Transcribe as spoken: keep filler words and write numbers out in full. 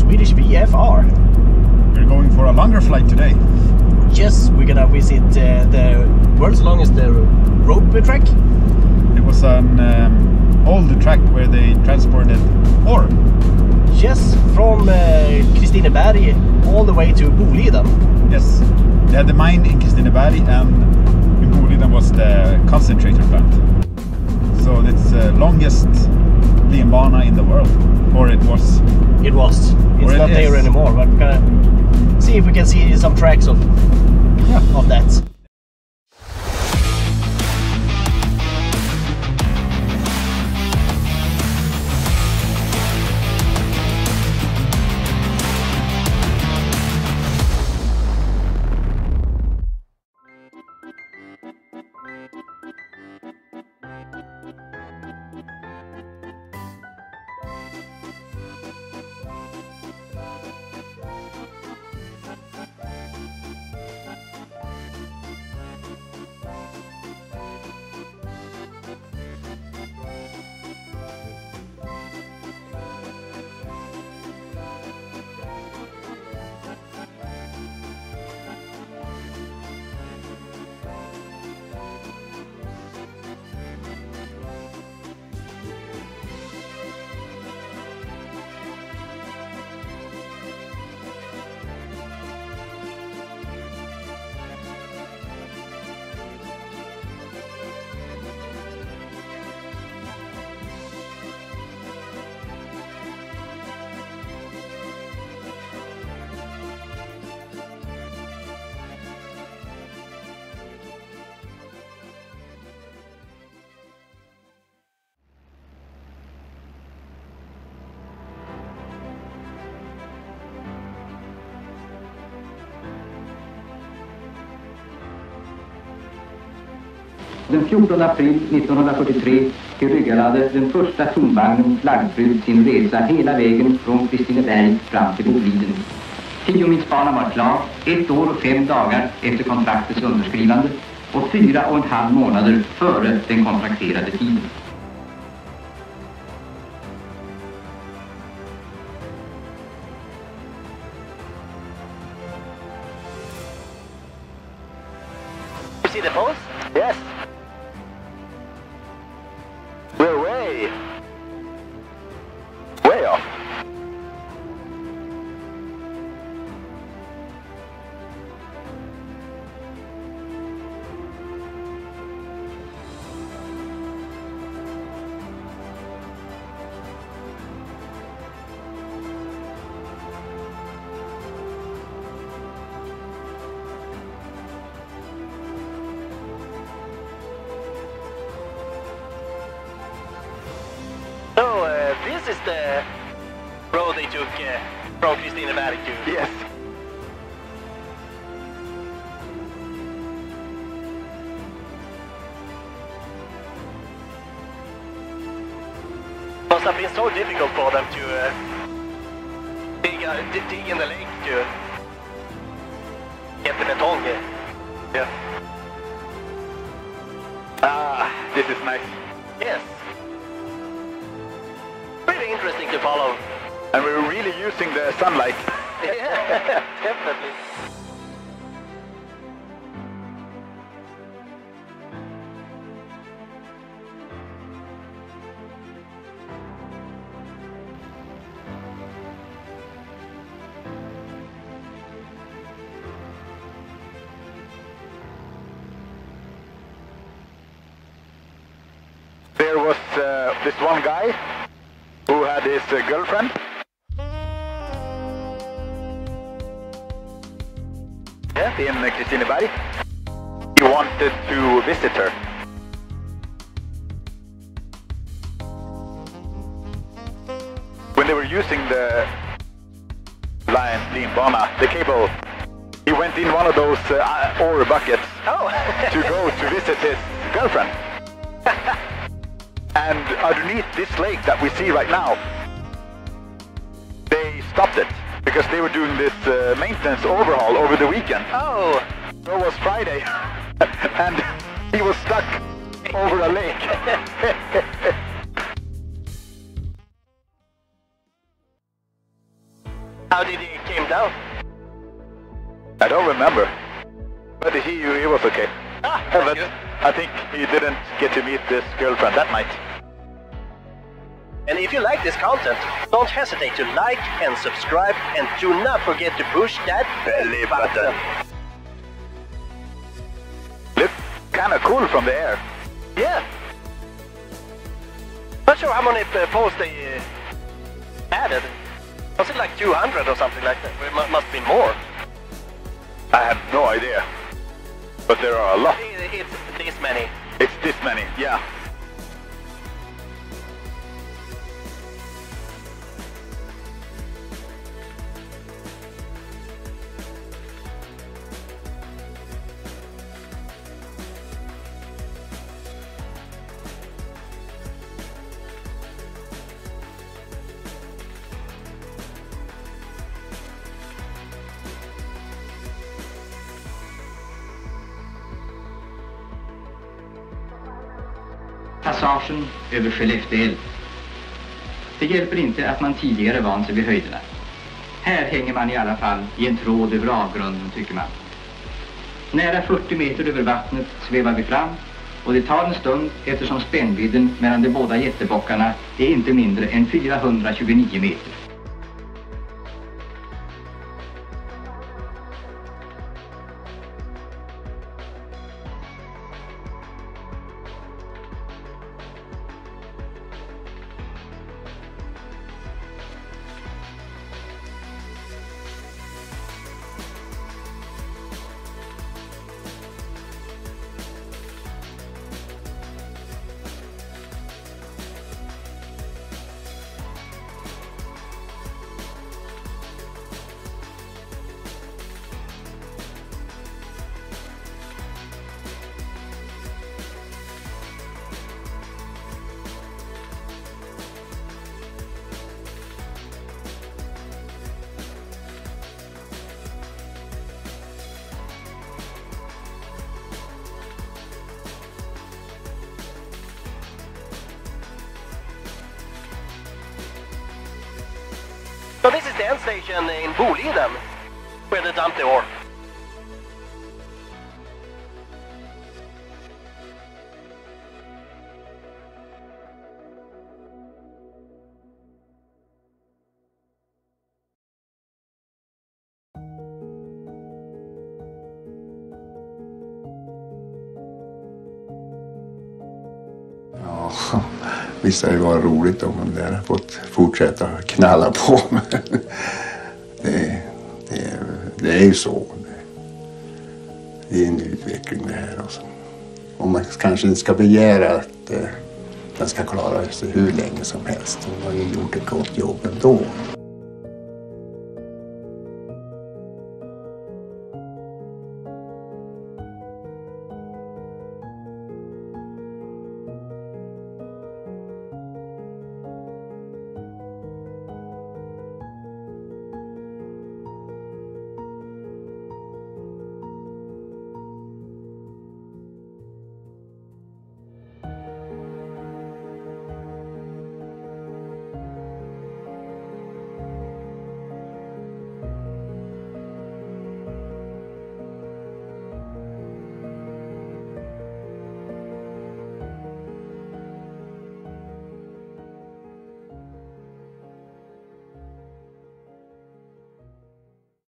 Swedish V F R. We're going for a longer flight today. Yes, we're gonna visit uh, the world's longest uh, rope track. It was an um, old track where they transported ore. Yes, from uh, Kristineberg all the way to Boliden. Yes, they had the mine in Kristineberg, and in Boliden was the concentrator plant. So it's the longest linbana in the world, or it was. It was. It's it not is. there anymore, but we're gonna see if we can see some tracks of, yeah, of that. Den fjortonde april nittonhundrafyrtiotre tillryggalade den första tonvagnen flaggfylld sin resa hela vägen från Kristineberg fram till Boliden. Tiomilsbanan var klar ett år och fem dagar efter kontraktets underskrivande och fyra och en halv månader före den kontrakterade tiden. You see the post? Yes. We're way, way off. This is the road they took uh, from Kristineberg to... Yes. Must have been so difficult for them to uh, dig, uh, dig in the lake to get the betong. Yeah. Ah, this is nice. Yes. Really interesting to follow. And we're really using the sunlight. Yeah, definitely. There was uh, this one guy who had his uh, girlfriend. Yeah, in uh, Kristineberg. He wanted to visit her. When they were using the line, linbana, the cable, he went in one of those uh, ore buckets Oh. to go to visit his girlfriend. And underneath this lake that we see right now, they stopped it because they were doing this uh, maintenance overhaul over the weekend. Oh. So it was Friday, and he was stuck over a lake. How did he came down? I don't remember. But he, he was okay. Ah, But that's good. I think he didn't get to meet this girlfriend that night. And if you like this content, don't hesitate to like and subscribe, and do not forget to push that belly button. Looks kinda cool from the air. Yeah. Not sure how many uh, posts they uh, added. Was it like two hundred or something like that? It mu must be more. I have no idea. But there are a lot. It, it's this many. It's this many, yeah. Passagen över Skellefteälven. Det hjälper inte att man tidigare vant sig vid höjderna. Här hänger man i alla fall i en tråd över avgrunden, tycker man. Nära fyrtio meter över vattnet svävar vi fram, och det tar en stund eftersom spännvidden mellan de båda jättebockarna är inte mindre än fyrahundratjugonio meter. So this is the end station in Boliden, where they dump the ore. Ja, visst hade det varit roligt om man hade fått fortsätta knalla på. Men det, det, det är ju så. Det är en utveckling det här. Också. Och man kanske inte ska begära att eh, den ska klara sig hur länge som helst. Man har ju gjort ett gott jobb ändå.